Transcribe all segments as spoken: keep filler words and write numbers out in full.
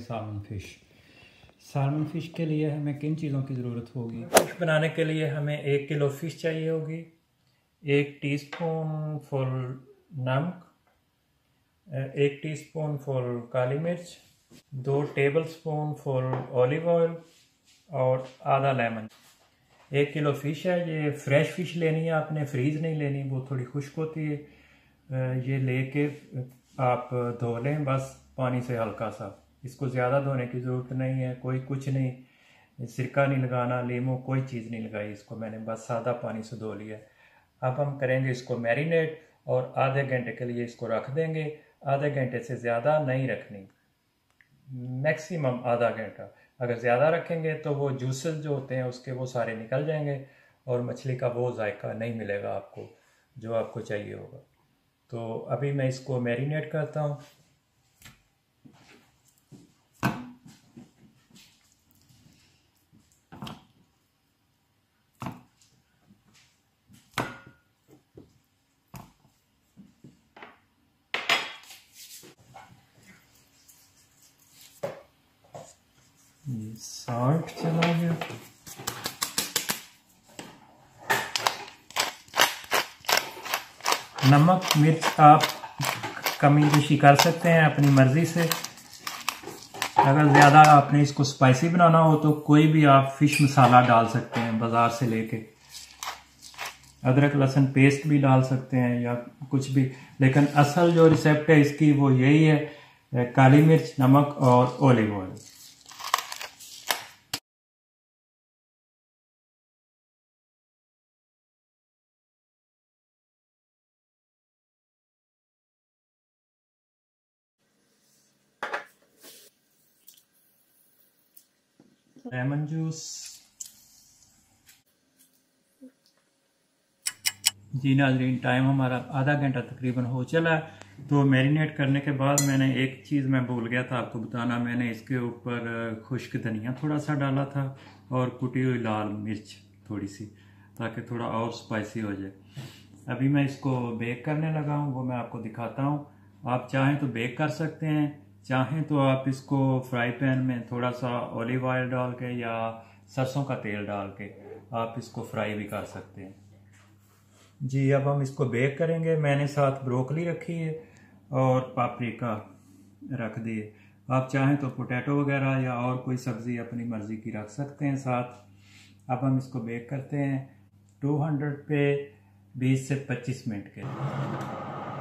Salmon fish. Salmon fish के लिए हमें किन चीज़ों की ज़रूरत होगी? फ़िश बनाने के लिए हमें एक किलो फ़िश चाहिए होगी, एक टीस्पून फुल नमक, एक टीस्पून फुल काली मिर्च, दो टेबलस्पून फुल ऑलिव ऑयल और आधा लेमन। एक किलो फ़िश है, ये फ्रेश फ़िश लेनी है आपने, फ्रीज़ नहीं लेनी, वो थोड़ी खुश्क होती है। ये लेके आप धो लें बस पानी से हल्का सा, इसको ज़्यादा धोने की ज़रूरत नहीं है, कोई कुछ नहीं, सिरका नहीं लगाना, लीमू कोई चीज़ नहीं लगाई इसको, मैंने बस सादा पानी से धो लिया। अब हम करेंगे इसको मैरिनेट और आधे घंटे के लिए इसको रख देंगे। आधे घंटे से ज़्यादा नहीं रखनी, मैक्सिमम आधा घंटा। अगर ज़्यादा रखेंगे तो वो जूसेस जो होते हैं उसके वो सारे निकल जाएंगे और मछली का वो जायका नहीं मिलेगा आपको जो आपको चाहिए होगा। तो अभी मैं इसको मैरिनेट करता हूँ। ये साल्ट चला गया, नमक मिर्च आप कमी बेशी कर सकते हैं अपनी मर्ज़ी से। अगर ज़्यादा आपने इसको स्पाइसी बनाना हो तो कोई भी आप फिश मसाला डाल सकते हैं बाज़ार से लेके, अदरक लहसुन पेस्ट भी डाल सकते हैं या कुछ भी, लेकिन असल जो रिसेप्ट है इसकी वो यही है, काली मिर्च, नमक और ऑलिव ऑयल। Lemon juice. जी नाज़रीन, टाइम हमारा आधा घंटा तकरीबन हो चला है। तो मैरिनेट करने के बाद मैंने एक चीज़ मैं भूल गया था आपको बताना, मैंने इसके ऊपर खुश्क धनिया थोड़ा सा डाला था और कुटी हुई लाल मिर्च थोड़ी सी, ताकि थोड़ा और स्पाइसी हो जाए। अभी मैं इसको बेक करने लगा हूँ, वो मैं आपको दिखाता हूँ। आप चाहें तो बेक कर सकते हैं, चाहें तो आप इसको फ्राई पैन में थोड़ा सा ऑलिव ऑयल डाल के या सरसों का तेल डाल के आप इसको फ्राई भी कर सकते हैं। जी अब हम इसको बेक करेंगे। मैंने साथ ब्रोकली रखी है और पापरिका रख दिए। आप चाहें तो पोटैटो वगैरह या और कोई सब्ज़ी अपनी मर्ज़ी की रख सकते हैं साथ। अब हम इसको बेक करते हैं दो सौ पे बीस से पच्चीस मिनट के लिए।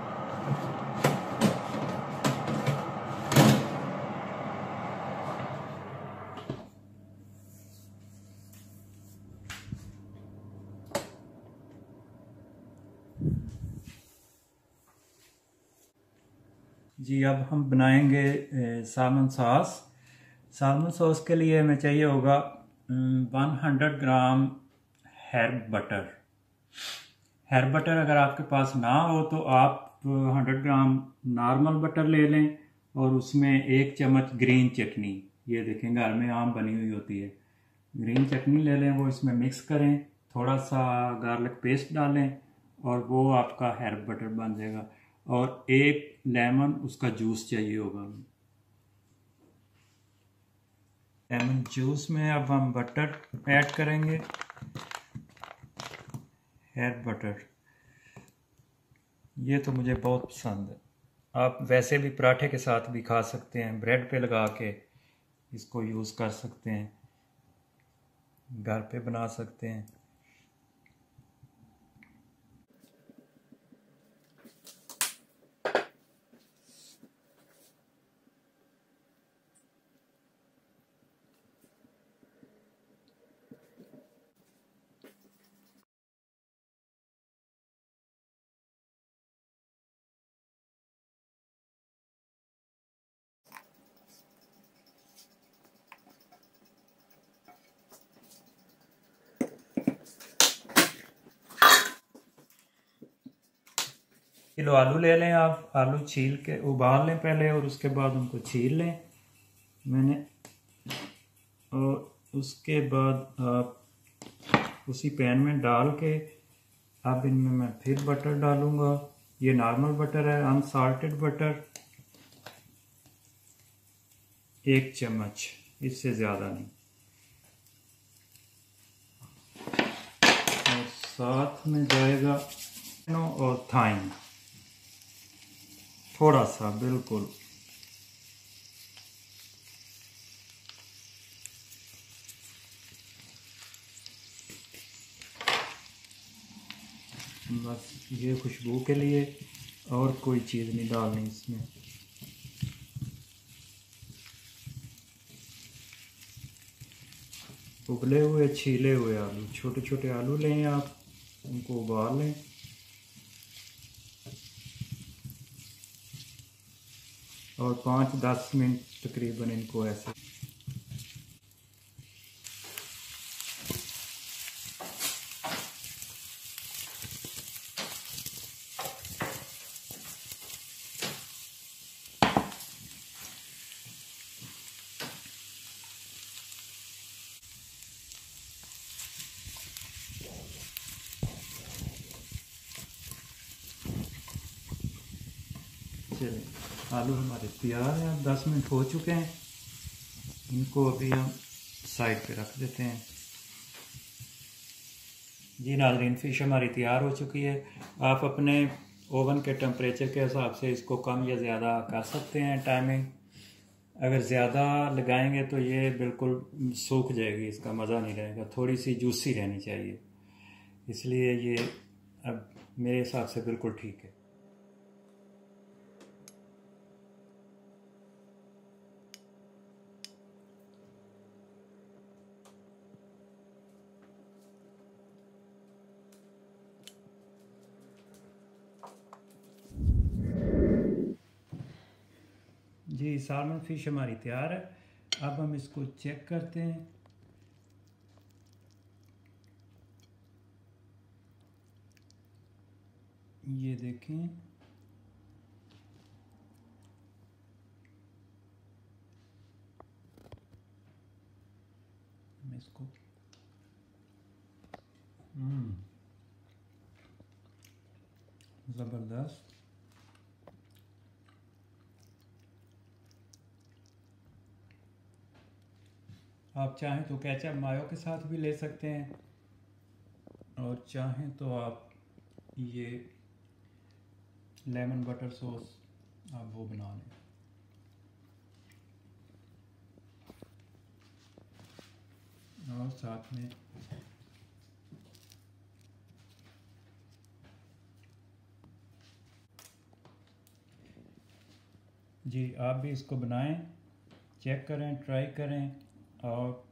जी अब हम बनाएंगे सालमन सॉस। सालमन सॉस के लिए हमें चाहिए होगा सौ gram herb butter. Herb butter अगर आपके पास ना हो तो आप सौ ग्राम नॉर्मल बटर ले लें और उसमें एक चम्मच ग्रीन चटनी, ये देखें घर में आम बनी हुई होती है, ग्रीन चटनी ले लें, वो इसमें मिक्स करें, थोड़ा सा गार्लिक पेस्ट डालें और वो आपका हर्ब बटर बन जाएगा। और एक लेमन उसका जूस चाहिए होगा। लेमन जूस में अब हम बटर ऐड करेंगे, हर्ब बटर, ये तो मुझे बहुत पसंद है। आप वैसे भी पराठे के साथ भी खा सकते हैं, ब्रेड पे लगा के इसको यूज़ कर सकते हैं, घर पे बना सकते हैं। किलो आलू ले लें आप, आलू छील के उबाल लें पहले और उसके बाद उनको छील लें मैंने, और उसके बाद आप उसी पैन में डाल के अब इनमें मैं फिर बटर डालूंगा। ये नॉर्मल बटर है, अनसाल्टेड बटर। एक चम्मच, इससे ज़्यादा नहीं। और साथ में जाएगा और थाइम थोड़ा सा, बिल्कुल। बस ये खुशबू के लिए, और कोई चीज़ नहीं डालनी इसमें। उबले हुए छीले हुए आलू, छोटे छोटे आलू लें आप, उनको उबाल लें। और पाँच दस मिनट तकरीबन इनको ऐसे। चलिए, आलू हमारे तैयार हैं। अब दस मिनट हो चुके हैं, इनको अभी हम साइड पे रख देते हैं। जी नाज़रीन, फ़िश हमारी तैयार हो चुकी है। आप अपने ओवन के टेम्परेचर के हिसाब से इसको कम या ज़्यादा कर सकते हैं। टाइमिंग अगर ज़्यादा लगाएंगे तो ये बिल्कुल सूख जाएगी, इसका मज़ा नहीं रहेगा। थोड़ी सी जूसी रहनी चाहिए, इसलिए ये अब मेरे हिसाब से बिल्कुल ठीक है। जी, सालमन फ़िश हमारी तैयार है। अब हम इसको चेक करते हैं। ये देखें, मैं इसको ज़बरदस्त। आप चाहें तो केचप मायो के साथ भी ले सकते हैं, और चाहें तो आप ये लेमन बटर सॉस आप वो बना लें। और साथ में जी, आप भी इसको बनाएं, चेक करें, ट्राई करें और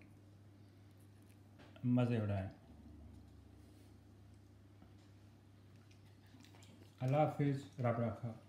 मज़े उड़ाएं। अल्लाह हाफिज़, रब रखा।